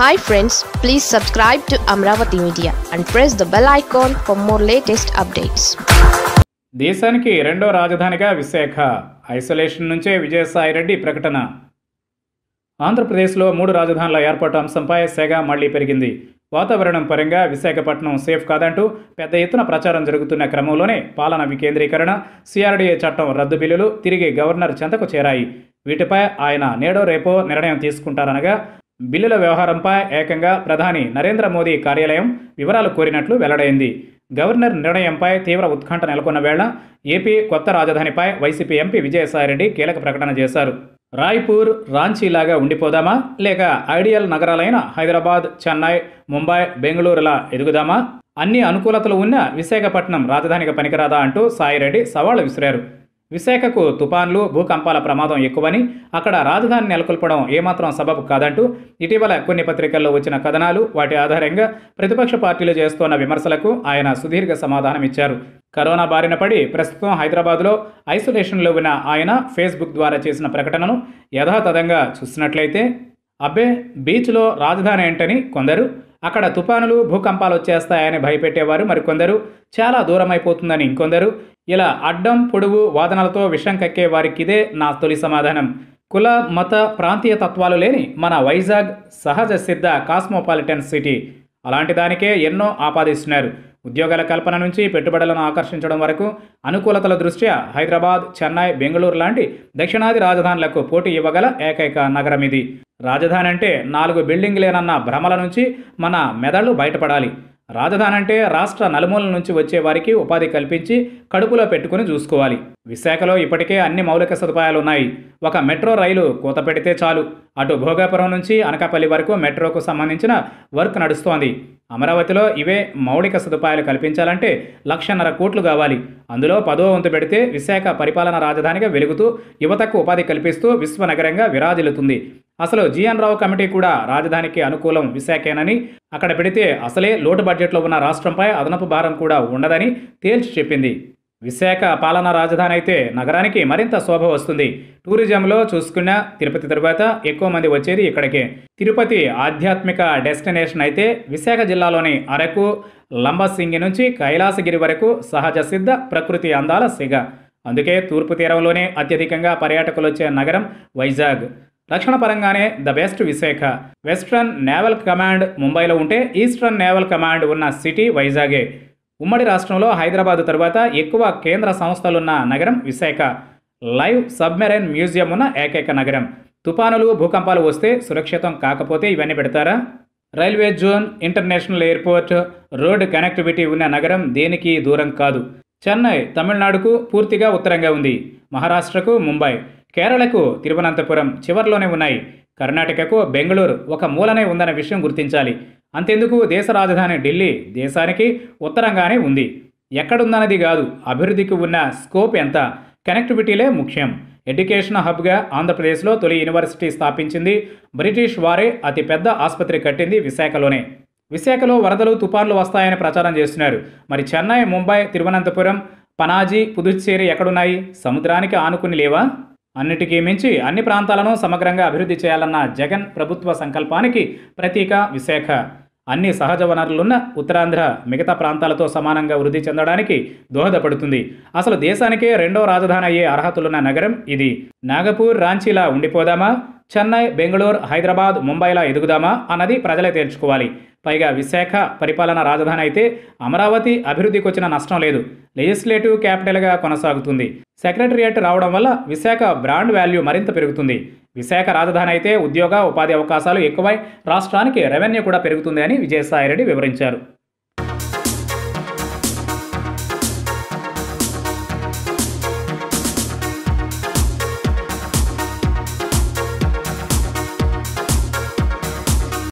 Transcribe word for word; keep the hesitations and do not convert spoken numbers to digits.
Hi friends, please subscribe to Amaravathi Media and press the bell icon for more latest updates. దేశానికి రెండో రాజధానిగా Visakha, isolation నుంచే విజయసాయి రెడ్డి ప్రకటన. ఆంధ్రప్రదేశ్లో మూడు రాజధానుల ఏర్పాటు అంశంపై సెగ మళ్లీ పెరిగింది. వాతావరణం పరంగా విశాఖపట్నం సేఫ్ కాదంటూ పెద్ద ఎత్తున ప్రచారం జరుగుతున్న క్రమంలోనే పాలన వికేంద్రీకరణ, సిఆర్డీఏ చట్టం రద్దు బిల్లులు తిరిగి గవర్నర్ చెంతకు చేరాయి. వీటిపై ఆయన నేడో రేపో నిర్ణయం తీసుకుంటారనగా బిల్లుల వ్యవహారంపై ఏకంగా ప్రధాని నరేంద్ర మోదీ కార్యాలయం వివరాలు కోరినట్లు వెల్లడైంది. గవర్నర్ నిర్ణయంపై తీవ్ర ఉత్కంఠ నెలకొన్న వేళ ఏపీ కొత్త రాజధానిపై వైసీపీ ఎంపీ విజయసాయి రెడ్డి కీలక ప్రకటన చేశారు. రాయ్పూర్, రాంచీలాగా ఉండిపోదామా, లేక ఐడియల్ నగరాలైన హైదరాబాద్, చెన్నై, ముంబై, బెంగళూరులా ఎదుగుదామా? అన్ని అనుకూలతలు ఉన్న విశాఖపట్నం రాజధానిగా పనికిరాదా అంటూ సాయిరెడ్డి సవాళ్లు విసిరారు. విశాఖకు తుపాన్లు, భూకంపాల ప్రమాదం ఎక్కువని, అక్కడ రాజధాని నెలకొల్పడం ఏమాత్రం సబబు కాదంటూ ఇటీవల కొన్ని పత్రికల్లో వచ్చిన కథనాలు, వాటి ఆధారంగా ప్రతిపక్ష పార్టీలు చేస్తున్న విమర్శలకు ఆయన సుదీర్ఘ సమాధానమిచ్చారు. కరోనా బారిన పడి ప్రస్తుతం హైదరాబాద్లో ఐసోలేషన్లో ఉన్న ఆయన ఫేస్బుక్ ద్వారా చేసిన ప్రకటనను యథాతథంగా చూసినట్లయితే, అబ్బే బీచ్లో రాజధాని ఏంటని కొందరు, అక్కడ తుపానులు, భూకంపాలు వచ్చేస్తాయని భయపెట్టేవారు మరికొందరు, చాలా దూరమైపోతుందని ఇంకొందరు, ఇలా అడ్డం పొడుగు వాదనలతో విషం కక్కే వారికిదే నా తొలి సమాధానం. కుల, మత, ప్రాంతీయ తత్వాలు లేని మన వైజాగ్ సహజ సిద్ధ కాస్మోపాలిటన్ సిటీ. అలాంటి దానికే ఎన్నో ఆపాదిస్తున్నారు. ఉద్యోగాల కల్పన నుంచి పెట్టుబడులను ఆకర్షించడం వరకు అనుకూలతల దృష్ట్యా హైదరాబాద్, చెన్నై, బెంగళూరు లాంటి దక్షిణాది రాజధానులకు పోటీ ఇవ్వగల ఏకైక నగరం ఇది. రాజధాని అంటే నాలుగు బిల్డింగ్లేనన్న భ్రమల నుంచి మన మెదళ్ళు బయటపడాలి. రాజధాని అంటే రాష్ట్ర నలుమూలల నుంచి వచ్చే వారికి ఉపాధి కల్పించి కడుపులో పెట్టుకుని చూసుకోవాలి. విశాఖలో ఇప్పటికే అన్ని మౌలిక సదుపాయాలు ఉన్నాయి. ఒక మెట్రో రైలు కూత పెడితే చాలు. అటు భోగాపురం నుంచి అనకాపల్లి వరకు మెట్రోకు సంబంధించిన వర్క్ నడుస్తోంది. అమరావతిలో ఇవే మౌలిక సదుపాయాలు కల్పించాలంటే లక్షన్నర కోట్లు కావాలి. అందులో పదో వంతు పెడితే విశాఖ పరిపాలన రాజధానిగా వెలుగుతూ యువతకు ఉపాధి కల్పిస్తూ విశ్వనగరంగా విరాజిల్లుతుంది. అసలు జీఎన్ రావు కమిటీ కూడా రాజధానికి అనుకూలం విశాఖేనని, అక్కడ పెడితే అసలే లోటు బడ్జెట్లో ఉన్న రాష్ట్రంపై అదనపు భారం కూడా ఉండదని తేల్చి చెప్పింది. విశాఖ పాలనా రాజధాని అయితే నగరానికి మరింత శోభ వస్తుంది. టూరిజంలో చూసుకున్న తిరుపతి తరువాత ఎక్కువ మంది వచ్చేది ఇక్కడికే. తిరుపతి ఆధ్యాత్మిక డెస్టినేషన్ అయితే విశాఖ జిల్లాలోని అరకు, లంబసింగి నుంచి కైలాసగిరి వరకు సహజ సిద్ధ ప్రకృతి అందాల సిగ. అందుకే తూర్పు తీరంలోనే అత్యధికంగా పర్యాటకులు వచ్చే నగరం వైజాగ్. రక్షణ పరంగానే the best Visakha. Western naval command ముంబైలో ఉంటే ఈస్టర్న్ నేవల్ కమాండ్ ఉన్న సిటీ వైజాగే. ఉమ్మడి రాష్ట్రంలో హైదరాబాద్ తరువాత ఎక్కువ కేంద్ర సంస్థలున్న నగరం విశాఖ. లైవ్ సబ్మెరైన్ మ్యూజియం ఉన్న ఏకైక నగరం. తుపానులు, భూకంపాలు వస్తే సురక్షితం కాకపోతే ఇవన్నీ పెడతారా? Railway zone, international airport, road connectivity ఉన్న నగరం దేనికి దూరం కాదు. చెన్నై తమిళనాడుకు పూర్తిగా ఉత్తరంగా ఉంది. మహారాష్ట్రకు ముంబై, కేరళకు తిరువనంతపురం చివర్లోనే ఉన్నాయి. కర్ణాటకకు బెంగళూరు ఒక మూలనే ఉందన్న విషయం గుర్తించాలి. అంతెందుకు దేశ రాజధాని ఢిల్లీ దేశానికి ఉత్తరంగానే ఉంది. ఎక్కడుందన్నది కాదు, అభివృద్ధికి ఉన్న స్కోప్ ఎంత, కనెక్టివిటీలే ముఖ్యం. ఎడ్యుకేషన్ హబ్గా ఆంధ్రప్రదేశ్లో తొలి యూనివర్సిటీ స్థాపించింది బ్రిటిష్ వారే. అతిపెద్ద ఆసుపత్రి కట్టింది విశాఖలోనే. విశాఖలో వరదలు, తుపాన్లు వస్తాయని ప్రచారం చేస్తున్నారు. మరి చెన్నై, ముంబై, తిరువనంతపురం, పనాజీ, పుదుచ్చేరి ఎక్కడున్నాయి? సముద్రానికి ఆనుకుని లేవా? అన్నిటికీ మించి అన్ని ప్రాంతాలను సమగ్రంగా అభివృద్ధి చేయాలన్న జగన్ ప్రభుత్వ సంకల్పానికి ప్రతీక విశాఖ. అన్ని సహజ వనరులున్న ఉత్తరాంధ్ర మిగతా ప్రాంతాలతో సమానంగా వృద్ధి చెందడానికి దోహదపడుతుంది. అసలు దేశానికే రెండో రాజధాని అయ్యే అర్హతలున్న నగరం ఇది. నాగపూర్, రాంచీలా ఉండిపోదామా, చెన్నై, బెంగళూరు, హైదరాబాద్, ముంబైలా ఎదుగుదామా అన్నది ప్రజలే తేల్చుకోవాలి. పైగా విశాఖ పరిపాలన రాజధాని అయితే అమరావతి అభివృద్ధికి వచ్చిన నష్టం లేదు. లెజిస్లేటివ్ క్యాపిటల్గా కొనసాగుతుంది. సెక్రటరియట్ రావడం వల్ల విశాఖ బ్రాండ్ వాల్యూ మరింత పెరుగుతుంది. విశాఖ రాజధాని అయితే ఉద్యోగ, ఉపాధి అవకాశాలు ఎక్కువై రాష్ట్రానికి రెవెన్యూ కూడా పెరుగుతుంది అని విజయసాయి రెడ్డి వివరించారు.